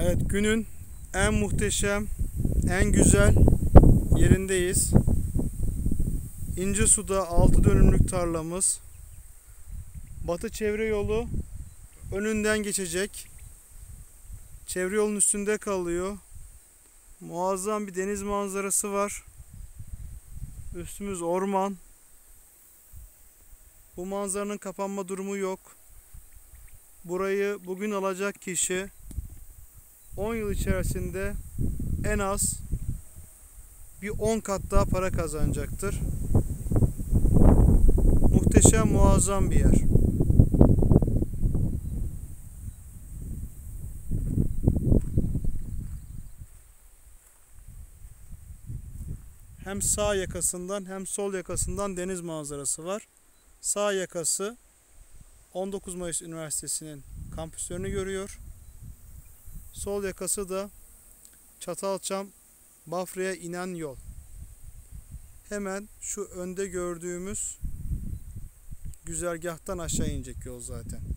Evet, günün en muhteşem, en güzel yerindeyiz. İncesu'da 6 dönümlük tarlamız. Batı çevre yolu önünden geçecek. Çevre yolun üstünde kalıyor. Muazzam bir deniz manzarası var. Üstümüz orman. Bu manzaranın kapanma durumu yok. Burayı bugün alacak kişi 10 yıl içerisinde en az bir 10 kat daha para kazanacaktır. Muhteşem, muazzam bir yer. Hem sağ yakasından hem sol yakasından deniz manzarası var. Sağ yakası 19 Mayıs Üniversitesi'nin kampüslerini görüyor. Sol yakası da Çatalçam Bafra'ya inen yol. Hemen şu önde gördüğümüz güzergahtan aşağı inecek yol zaten.